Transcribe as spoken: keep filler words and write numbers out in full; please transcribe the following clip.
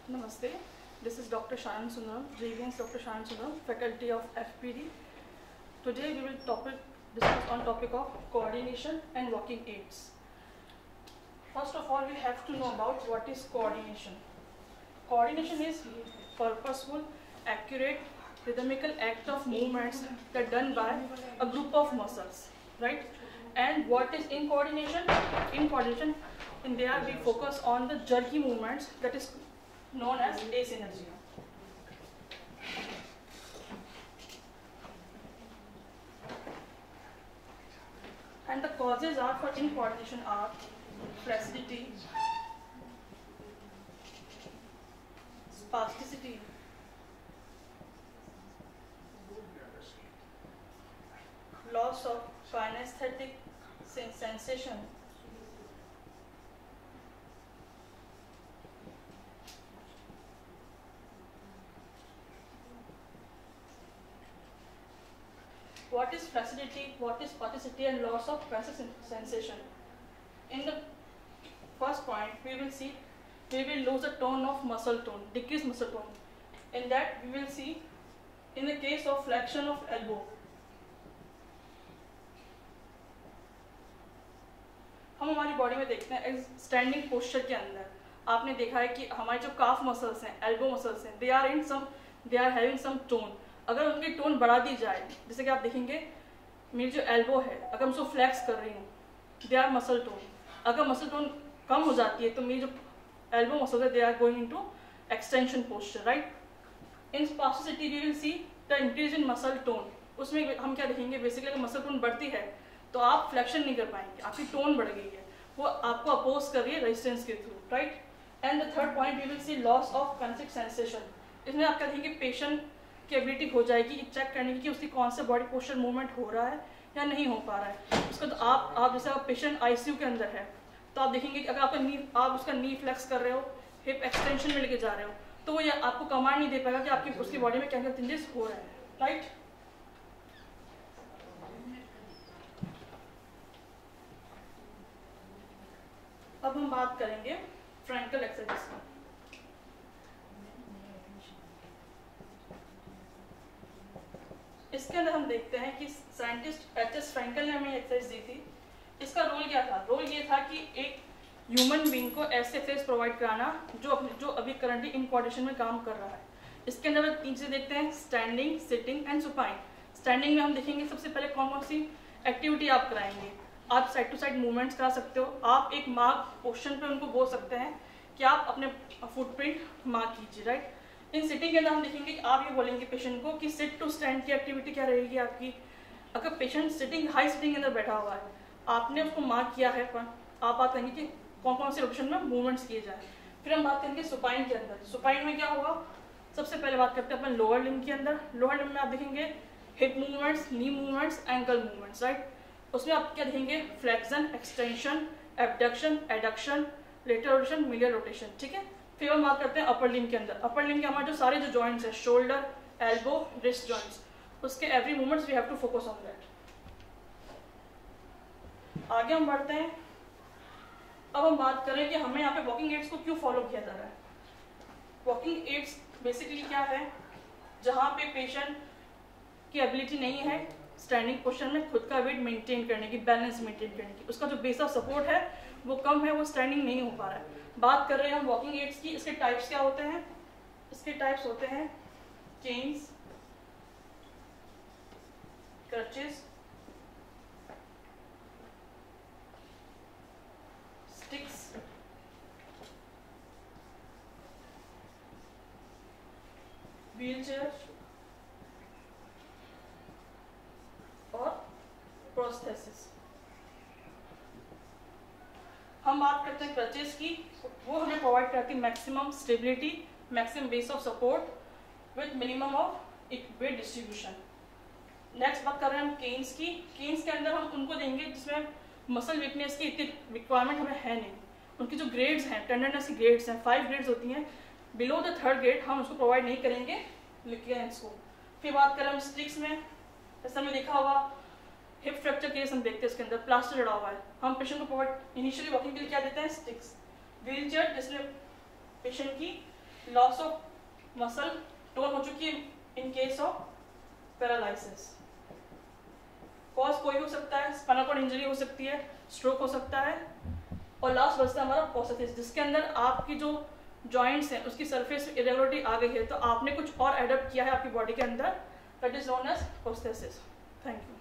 Namaste. This is Doctor Sharan Sundaram, Radiance Doctor Sharan Sundaram, Faculty of F P D. Today we will topic, discuss on topic of coordination and walking aids. First of all, we have to know about what is coordination. Coordination is purposeful, accurate, rhythmical act of movements that are done by a group of muscles, right? And what is in coordination? In coordination, in there we focus on the jerky movements that is known as asymmetry. And the causes are for incoordination are flaccidity, spasticity, loss of kinesthetic sensation, what is flaccidity, what is spasticity, and loss of passive sensation. In the first point, we will see we will lose a tone of muscle tone, decrease muscle tone. In that, we will see in the case of flexion of elbow, हम हमारी body में देखते हैं standing posture के अंदर आपने देखा है कि हमारे जो काफ मसल्स हैं, एल्बो मसल्स हैं, they are in some they are having some tone. अगर उनकी टोन बढ़ा दी जाए, जैसे कि आप देखेंगे मेरी जो एल्बो है, अगर मैं उसको फ्लैक्स कर रही हूँ, दे आर मसल टोन. अगर मसल टोन कम हो जाती है तो मेरी जो एल्बो मसल है, they are going into extension posture, right. In spasticity we will see the increase in muscle tone. उसमें हम क्या देखेंगे, बेसिकली अगर मसल टोन बढ़ती है तो आप फ्लेक्शन नहीं कर पाएंगे, आपकी टोन बढ़ गई है, वो आपको अपोज कर रही है रेजिस्टेंस के through, right. And the third point we will see loss of kinesthetic sensation. इसमें आप क्या देखेंगे, पेशेंट की एबिलिटी हो जाएगी चेक करने की कि उसकी कौन सा बॉडी पोस्चर मूवमेंट हो रहा है या नहीं हो पा रहा है. उसका तो आप आप जैसे आप पेशेंट आईसीयू के अंदर है तो आप देखेंगे कि अगर आपका नी आप उसका नी फ्लेक्स कर रहे हो, हिप एक्सटेंशन में लेके जा रहे हो, तो वो ये आपको कमांड नहीं दे पाएगा कि आपकी उसकी बॉडी में क्या क्या चेंजेस हो रहे हैं, राइट. अब हम बात करेंगे फ्रैंकल एक्सरसाइज की. इसके अंदर हम देखते हैं कि साइंटिस्ट एच एस फ्रैंकल ने हमें एक्सरसाइज दी थी. इसका रोल क्या था? रोल ये था कि एक ह्यूमन बीइंग को ऐसे एक्सरसाइज प्रोवाइड कराना जो अपने जो अभी करंटली इन कोऑर्डिनेशन में काम कर रहा है. इसके अंदर हम तीन चीजें देखते हैं, standing, sitting and supine. Standing में हम देखेंगे सबसे पहले कौन कौन सी एक्टिविटी आप कराएंगे. आप साइड टू साइड मूवमेंट्स करा सकते हो, आप एक मार्क पोस्चर पे उनको बोल सकते हैं कि आप अपने फुटप्रिंट मार्क कीजिए, राइट. इन सिटिंग के अंदर हम देखेंगे कि आप ये बोलेंगे पेशेंट को कि सिट टू स्टैंड की एक्टिविटी क्या रहेगी आपकी. अगर पेशेंट सिटिंग हाई सिटिंग के अंदर बैठा हुआ है, आपने उसको मार्क किया है, आप बात करेंगे कि कौन कौन सी रोटेशन में मूवमेंट्स किए जाए. फिर हम बात करेंगे सुपाइन के अंदर. सुपाइन में क्या होगा, सबसे पहले बात करते हैं अपन लोअर लिम्ब के अंदर. लोअर लिम्ब में आप देखेंगे hip movements, knee movements, ankle movements, right. उसमें आप क्या देखेंगे, flexion, extension, abduction, adduction, lateral rotation, medial rotation, ठीक है. फिर हम बात करते हैं अपर लिम्ब के अंदर. अपर लिम्ब के हमारे जो सारे जो जॉइंट्स हैं, शोल्डर, एल्बो, रिस्ट जॉइंट्स, उसके every movements we have to focus on that. आगे हम बढ़ते हैं. अब हम बात करें कि हमें यहाँ पे वॉकिंग एड्स को क्यों फॉलो किया जा रहा है. वॉकिंग एड्स बेसिकली क्या है, जहाँ पे पेशेंट की एबिलिटी नहीं है स्टैंडिंग पोस्चर में खुद का वेट मेंटेन करने की, बैलेंस मेंटेन करने की, उसका जो बेस ऑफ सपोर्ट है वो कम है, वो स्टैंडिंग नहीं हो पा रहा है. बात कर रहे हैं हम वॉकिंग एड्स की. इसके टाइप्स क्या होते हैं? इसके टाइप्स होते हैं केन्स, क्रचेस, स्टिक्स, व्हीलचेयर और प्रोस्थेसिस. हम बात करते हैं क्रचेस की. वो हमें प्रोवाइड करती है maximum stability, maximum base of support with minimum of weight distribution. Next बात कर रहे हैं हम केन्स की. केन्स के अंदर हम उनको देंगे जिसमें मसल वीकनेस की इतनी रिक्वायरमेंट हमें है नहीं. उनकी जो ग्रेड्स हैं, टेंडरनेस की ग्रेड्स हैं, फाइव ग्रेड्स होती हैं, बिलो द थर्ड ग्रेड हम उसको प्रोवाइड नहीं करेंगे केन्स को. फिर बात करें हम स्टिक्स में. जैसे हमने देखा होगा हिप फ्रैक्चर केस हम देखते हैं, इसके अंदर प्लास्टर जड़ा हुआ है, हम पेशेंट को प्रोवाइड इनिशियली वॉकिंग के लिए क्या देते हैं, स्टिक्स. व्हील चेयर जिसमें पेशेंट की लॉस ऑफ मसल टोन हो चुकी है in case of paralysis. Cause कोई हो सकता है, स्पाइनल कॉर्ड इंजरी हो सकती है, स्ट्रोक हो सकता है, और लास्ट बचता है हमारा प्रोस्थेसिस, जिसके अंदर आपकी जो जॉइंट्स हैं उसकी सरफेस में इरेगुलरिटी आ गई है, तो आपने कुछ और एडप्ट किया है आपकी बॉडी के अंदर, that is known as prosthesis. Thank you.